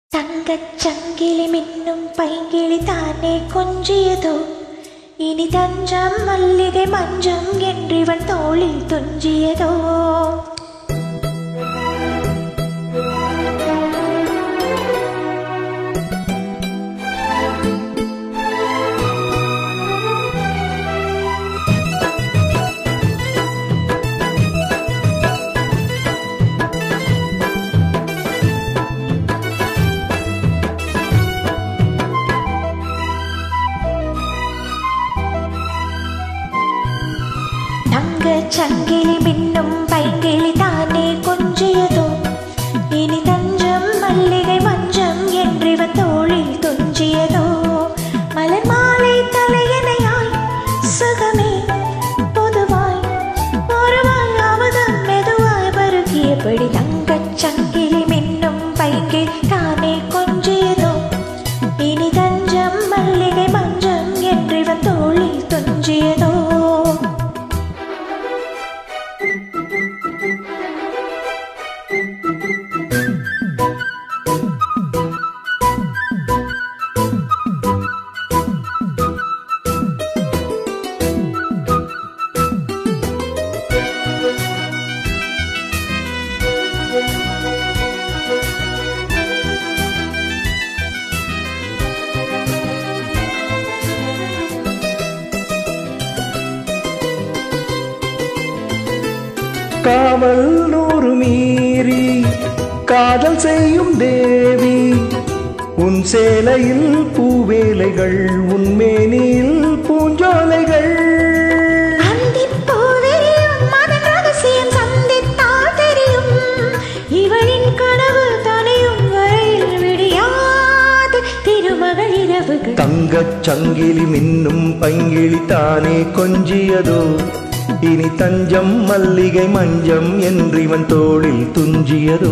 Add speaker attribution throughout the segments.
Speaker 1: தங்கச் சங்கிலி மின்னும் பைங்கிளி தானே கொஞ்சியதோ, இனி தஞ்சம் மல்லிகை மஞ்சம் என்றிவன் தோளில் துஞ்சியதோ. தங்கச் சங்கிலி மின்னும் பைங்கிளி தானே கொஞ்சியதோ, இனி தஞ்சம் மல்லிகை மஞ்சம் என்றிவன் தோளில் துஞ்சியதோ. மலர் மாலை தலையணையாய் சுகமே பொதுவாய் ஒருவாய் அவதம் மெதுவாய் பருகியபடி தங்கச் சங்கிலி மின்னும் பைங்கிளி தானே கொஞ்சியதோ, இனி தஞ்சம் மல்லிகை மஞ்சம் என்றிவன் தோளில் துஞ்சியதோ.
Speaker 2: காவல் நூறு மீறி காதல் செய்யும் தேவி, உன் சேலையில் பூவேலைகள் உன்மேனியில் பூஞ்சோலைகள்.
Speaker 1: இவளின் கனவு தனையும் வரையில் விடியாது திருமகள் இரவுகள்.
Speaker 2: தங்கச் சங்கிலி மின்னும் பைங்கிளி தானே கொஞ்சியதோ, இனி தஞ்சம் மல்லிகை மஞ்சம் என்றிவன் தோளில் துஞ்சியதோ.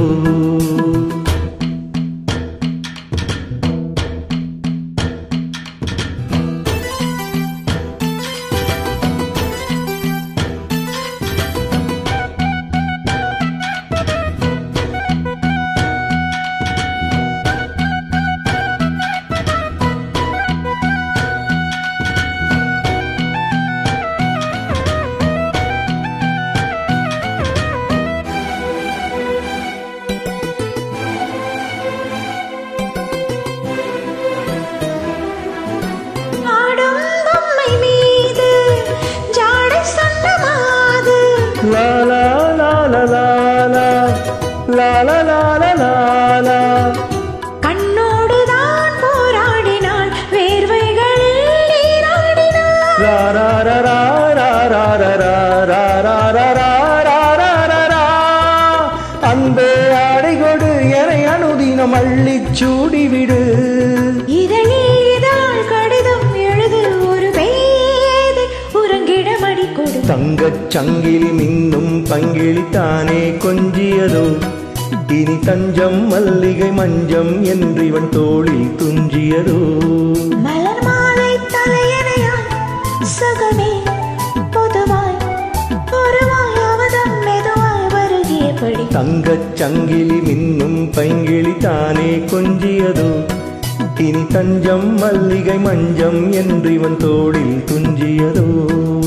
Speaker 2: La la la la la la la la la la la la.
Speaker 1: கண்ணோடுதான் போராடினாள் வேர்வைகளில் நீராடினாள்.
Speaker 2: ரா ரா ரா ரா ரா ரா ரா ரா ரா ரா ரா ரா ரா ரா. அன்பே ஆடை கொடு எனை அனுதினம் அள்ளிச் சூடிவிடு.
Speaker 1: இதழில் கடிதம் எழுது ஒரு பேதை உறங்கிட மடி கொடு.
Speaker 2: தங்கச் சங்கிலி மின்னும் பங்கிளி தானே கொஞ்சியதோ, இனி தஞ்சம் மல்லிகை மஞ்சம் என்றிவன் தோளில் துஞ்சியதோ.
Speaker 1: மலர் மாலை தலையணையாய் சுகமே பொதுவாய் ஒருவாய் அவதம் மெதுவாய் வருகியபடி.
Speaker 2: தங்கச் சங்கிலி மின்னும் பைங்கிளி தானே கொஞ்சியதோ, இனி தஞ்சம் மல்லிகை மஞ்சம் என்றிவன் தோளில் துஞ்சியதோ.